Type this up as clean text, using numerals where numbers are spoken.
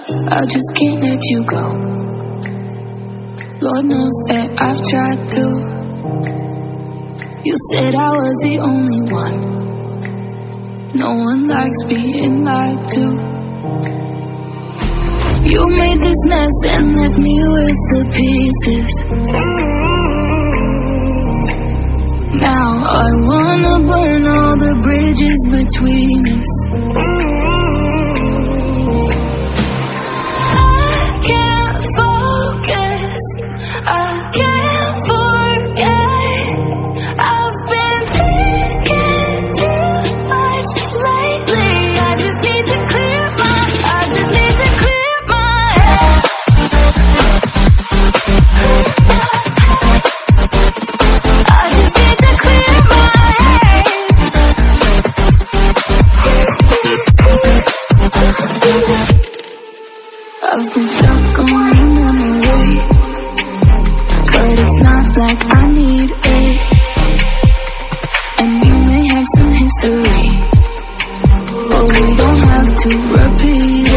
I just can't let you go. Lord knows that I've tried to. You said I was the only one. No one likes being lied to. You made this mess and left me with the pieces. Now I wanna burn all the bridges between us. I can't focus, I can't forget. I've been thinking too much lately. I just need to clear my head. I just need to clear my head. I've been stuck on your memory, but it's not like I need it. And you may have some history, but we don't have to repeat it.